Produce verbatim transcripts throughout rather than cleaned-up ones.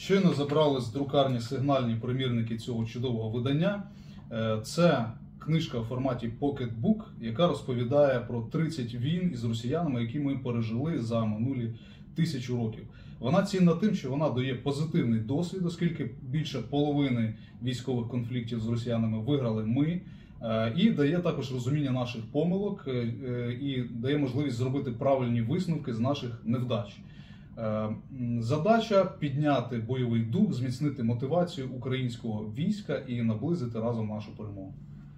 Щойно забрали з друкарні сигнальні примірники цього чудового видання. Це книжка у форматі Pocket Book, яка розповідає про тридцять війн із росіянами, які ми пережили за минулі тисячу років. Вона цінна тим, що вона дає позитивний досвід, оскільки більше половини військових конфліктів з росіянами виграли ми, і дає також розуміння наших помилок і дає можливість зробити правильні висновки з наших невдач. Задача – підняти бойовий дух, зміцнити мотивацію українського війська і наблизити разом нашу перемогу.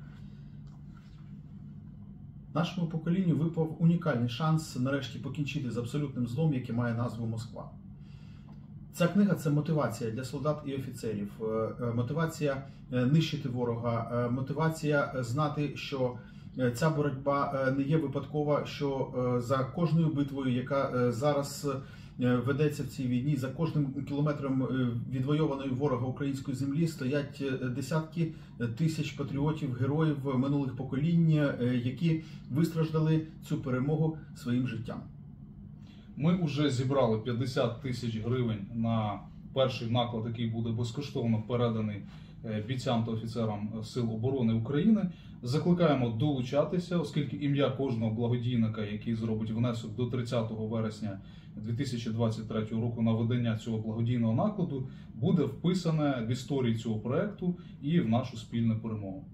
Нашому поколінню випав унікальний шанс нарешті покінчити з абсолютним злом, який має назву Москва. Ця книга – це мотивація для солдат і офіцерів, мотивація нищити ворога, мотивація знати, що ця боротьба не є випадкова, що за кожною битвою, яка зараз ведеться в цій війні, за кожним кілометром відвойованої ворога української землі стоять десятки тисяч патріотів, героїв минулих поколінь, які вистраждали цю перемогу своїм життям. Ми вже зібрали п'ятдесят тисяч гривень на перший наклад, який буде безкоштовно переданий бійцям та офіцерам Сил оборони України. Закликаємо долучатися, оскільки ім'я кожного благодійника, який зробить внесок до тридцятого вересня дві тисячі двадцять третього року на видання цього благодійного накладу, буде вписане в історії цього проекту і в нашу спільну перемогу.